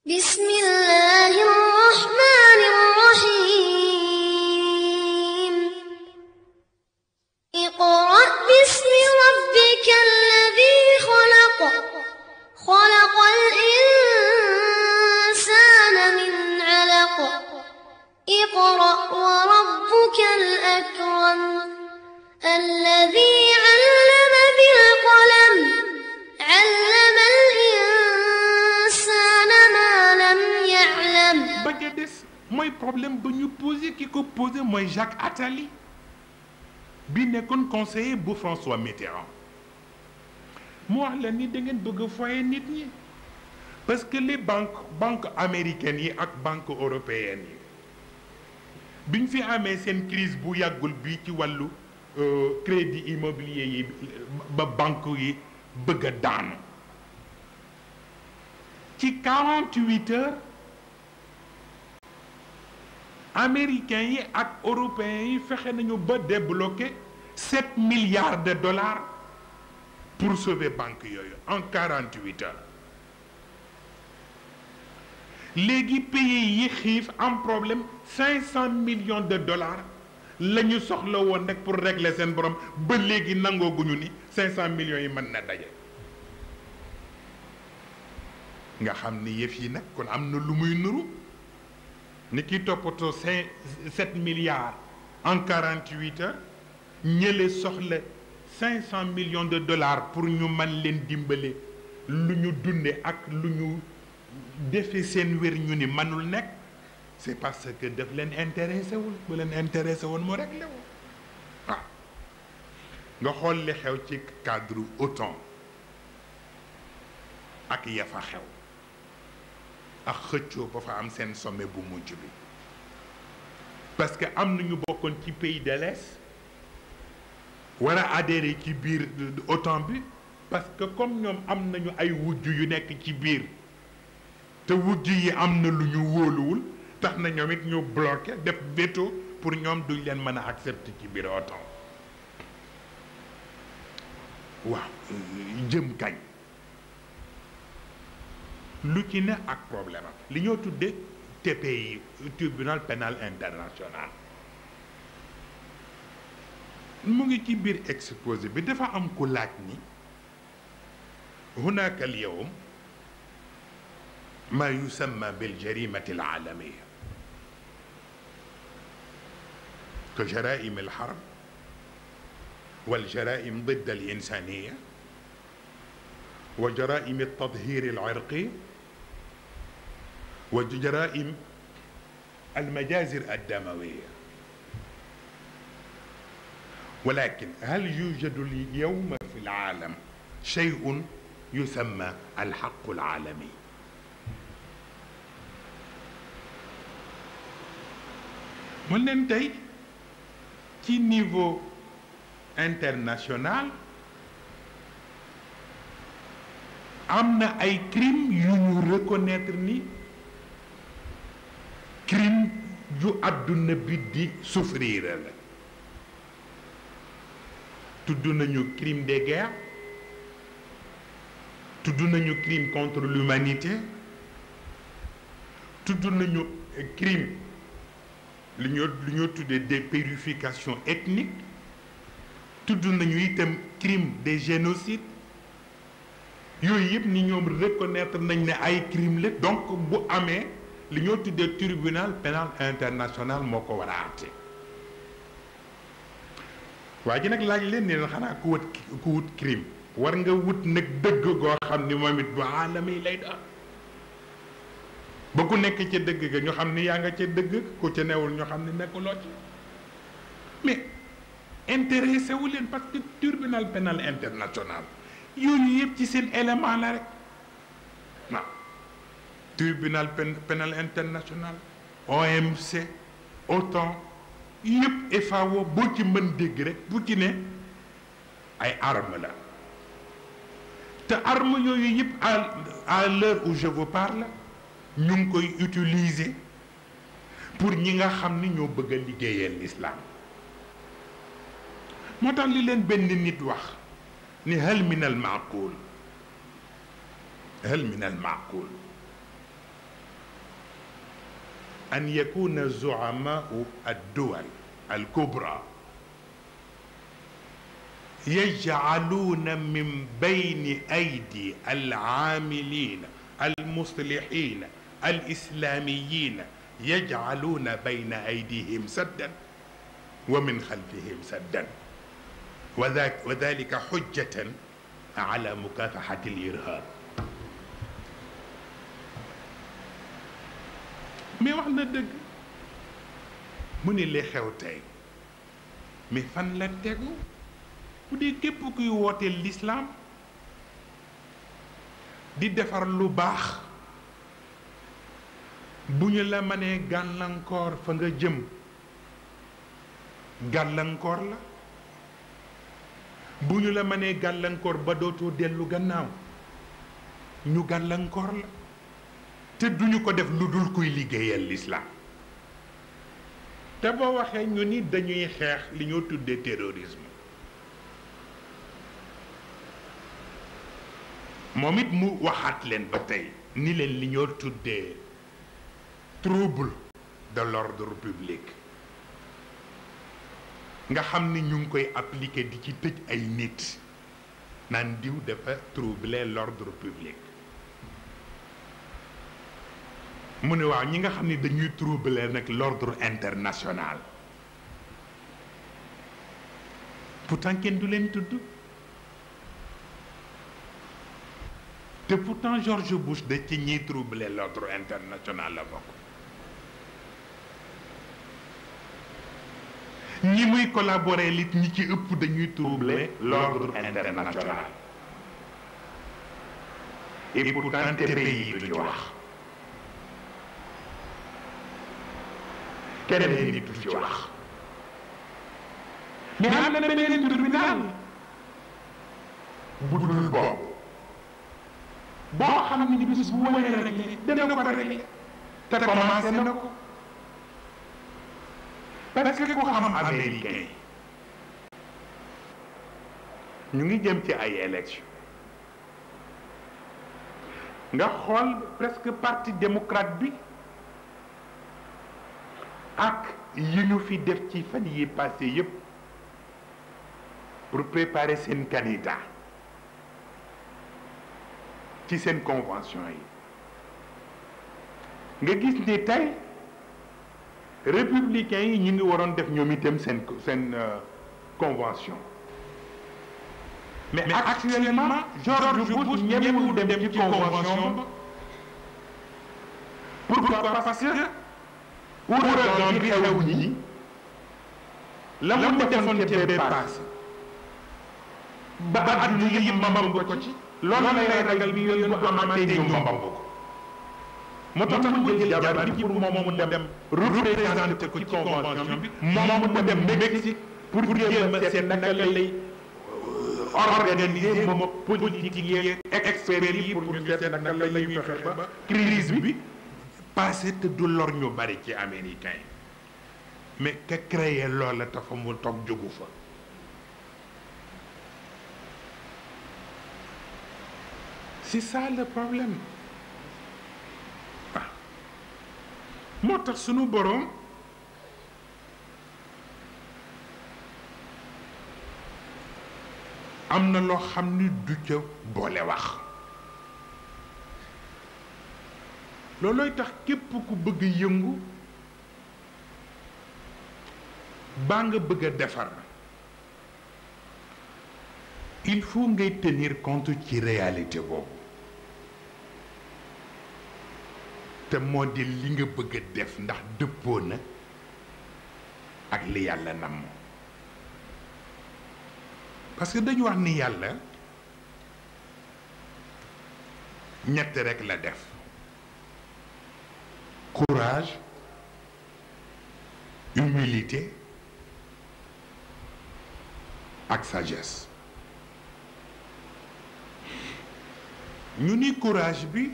بسم الله الرحمن الرحيم اقرأ باسم ربك الذي خلق خلق الإنسان من علق اقرأ وربك الأكرم الذي علم بالقلم علم الإنسان ما لم يعلم. ba ca des mooy problème ba ñu posé ki ko posé mooy Jacques Attali bi nekkoon conseiller bu François Mitterrand mu wax la ni da ngeen bëgg a foye nit ñi parce que les banques américaines yi ak banques européennes yi biñ fi amee seen crise bu yàggul bi ci wàllu crédit immobilier yi ba banque yi bëgg a daanu ci 48 heures américains yi ak européens yi fexe nañu ba débloquer 7 milliards de dollars pour sauver banque yooyu en 48 heures léegi pays yi xiif am problème 500 millions de dollars la ñu soxla woon rek pour régler seen borom ba léegi nangooguñu ni 500 millions yi mën na daje nga xam ni yëf yi nag kon am na lu muy nuru ni ki toppatoo 7 milliards en 48 heures ñële soxla 500 millions de dollars pour ñu mën leen dimbale lu ñu dunde ak lu ñu defe seen wér ñu ni mënul nekk c'est parce que daf leen intéressé wul bu leen intéressé woon mu réglé wu waaw nga xool li xew ci cadre OTAN ak ya fa xew ak xëccoo ba fa am seen sommet bu mujj bi parce que am nañu bokkoon ci pays de l'Est war a adhérer ci biir OTAN bi parce que comme ñoom am nañu ay wujj yu nekk ci biir te wujj yi am na lu ñu wóoluwul tax na ñoom it ñu bloqué def veto pour ñoom duñ leen mën a accepter ci biir OTAN waaw jëm kañ lu ci ne ak problème am li ñoo tudde TPI tribunal pénal international mu ngi ci biir exposé bi dafa am ku laaj ni hunaka al yawm ma yusamma bil jarimati al alamiya ka jaraim al harb wal jaraim ضد الإنسانية وجرائم التطهير العرقي وجرائم المجازر الدموية ولكن هل يوجد اليوم في العالم شيء يسمى الحق العالمي من leen tey ci niveau international am na ay crimes yu ñu reconnaître ni crime ju àdduna bi di souffrir la tudd nañu crime de guerre tudd nañu crime contre l'humanité tudd nañu crime li ñoo tuddee dépurification ethnique tudd nañu itam crime de génocide yooyu yëpp ni ñoom reconnaître nañ ne ay crime la donc bu amee li ñoo tuddee tribunal pénal international moo ko war a àtte waa ji nag laaj leen ne leen xanaa ku wut crime war nga wut nag dëgg goo xam ni moom it bu aalami lay doon ba ku nekk ca dëgg ga ñu xam ni yaa nga ca dëgg ku ca newul ñu xam ni nekkuloo ci mais intéressé wu leen parce que tribunal pénal international yooyu yëpp ci seen élément la rek waaw tribunal pénal international OMC OTAN yëpp FAO boo ci mën dégg rek bu ci ne ay arme la te arme yooyu yëpp à l'heure où je vous parle ñu ngi koy utiliser pour ñi nga xam ni ñoo bëgg a liggéeyal l'islam moo tax li leen benn nit wax ni hal min al maaqul أن يكون زعماء الدول الكبرى يجعلون من بين أيدي العاملين المصلحين الإسلاميين يجعلون بين أيديهم سدا ومن خلفهم سدا، وذلك حجة على مكافحة الإرهاب. mais wax na dëgg mu ni li xew tey mais fan la tegu bu dee képp kuy wooteel l'islam di defar lu baax bu ñu la mënee gàllankoor fa nga jëm gàllankoor la, bu ñu la mënee gàllankoor ba dootoo dellu gannaaw ñu gàllankoor la, te duñu ko def lu dul kuy liggéeyal l'islam. te boo waxee ñu ni dañuy xeex li ñoo tuddee terrorisme, moom it mu waxaat leen ba tey ni leen li ñoo tuddee trouble de l'ordre public nga xam ni ñu ngi koy appliquer di ci tëj ay nit naan diw dafa troubler l'ordre public. mu ne waaw ñi nga xam ni dañuy troubler nag l'ordre international pourtant kenn du leen tudd, te pourtant George Bush da ci ñiy troubler l'ordre international la bokk. ñi muy collaborer lit ñi ci ëpp dañuy troubler l'ordre international, et pourtant TPI yi du ci wax, keneen nit du ci wax. mais am na beneen tribunal bu dul boobu boo xam ni bis bu waree réglé dana ko réglé te commencé na ko, parce que ku xam américain ñu ngi jëm ci ay élection nga xool presque parti démocrate bi ak yi ñu fi def ci fan yi passé yépp pour préparer seen candidat ci seen convention yi, nga gis ni tey républicains yi ñu ngi waroon def ñoom itam seen convention, mais actuellement George Bush ñemewul dem ci convention ba. Pourquoi? Parce que ouragan bi xew nii la mu defoon ca bee paase ba àdduna yëpp mbamb ko ci, loolu lay ragal bi yoon bu amatee ñu mbamb ko. moo tax mu jël jabar bi pour moom mu dem représenté ko ci convention bi, moom mu dem Mexique pour jéem a seet naka lay organiser moom politique yi experts yi pour ñu seet naka la ñuy fexe ba crise bi passé te du lor ñu bari ci américain yi, mais ka créé loola tafa mu toog jógu fa. C'est ça le problème. moo tax sunu boroom am na loo xam ni du ca boole wax. loolooy tax képp ku bëgg yëngu baa nga bëgg a defar il faut ngay tenir compte ci réalité boobu, te moo di li nga bëgg a def ndax dëppoo na ak li yàlla namm. parce que dañu wax ni yàlla ñett rekk la def: courage, humilité ak sagesse. ñu ni courage bi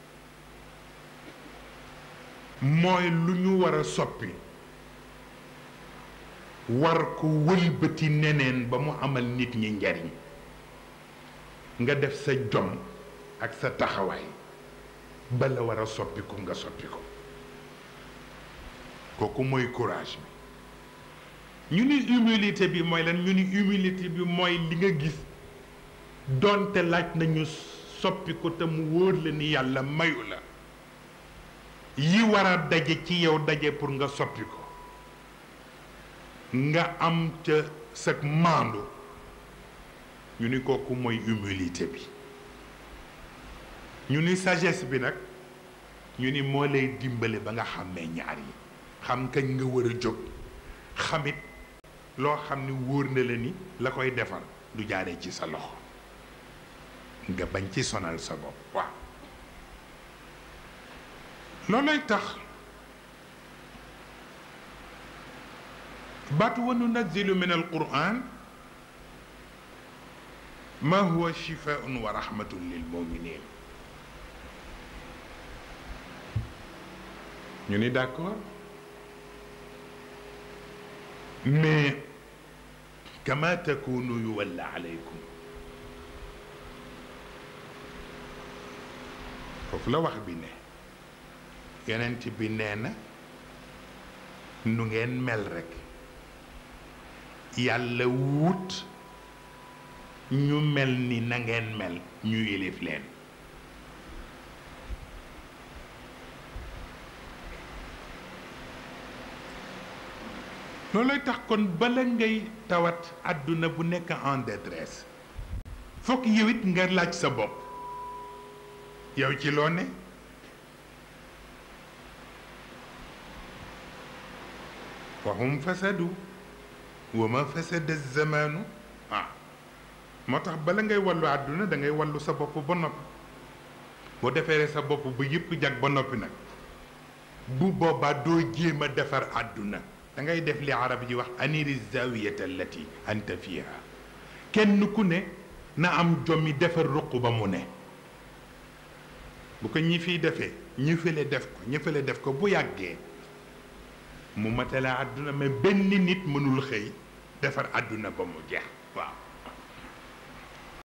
mooy lu ñu war a soppi, war ko wëlbati neneen ba mu amal nit ñi njariñ, nga def sa jom ak sa taxawaay ba la war a soppi ko nga soppi ko. kooku mooy courage bi. ñu ni humilité bi mooy lan ñu ni humilité bi mooy li nga gis donte laaj nañu soppi ko te mu wóor la ni yàlla mayu la yi war a daje ci yow daje pour nga soppi ko nga am ca sag maandu ñu ni kooku mooy humilité bi. ñu ni sagesse bi nag ñu ni moo lay dimbale ba nga xàmmee ñaar yi xam kañ nga war a jóg xamit loo xam ni wóor na la ni la koy defar du jaaree ci sa loxo nga bañ ci sonal sa bopp waaw loolay tax baatu wa nunazzilu min alquran ma huwa shifaun wa rahmatun lil muminin ñu ni d'accord mais kama takunu yuwalla alaykum foofu la wax bi ne yonent bi nee na nu ngeen mel rekk yàlla wut ñu mel ni na ngeen mel ñu yilif leen loolooy tax kon bala ngay tawat àdduna bu nekk en détresse fokk yow it nga laaj sa bopp yow ci loo ne wahum fasadu wa ma fasada zamanu moo tax bala ngay wallu àdduna da ngay wallu sa bopp ba noppi boo defaree sa bopp ba yëpp jag ba noppi nag bu boobaa doo jéem a defar àdduna da ngay def li arab ji wax aniri zawiyata allati anta fiha kenn ku ne na am jommi defar ruq ba mu ne bu ko ñi fiy defee ñu fële def ko ñu fële def ko bu yàggee mu matala àdduna mais benn nit mënul xëy defar àdduna ba mu jeex waaw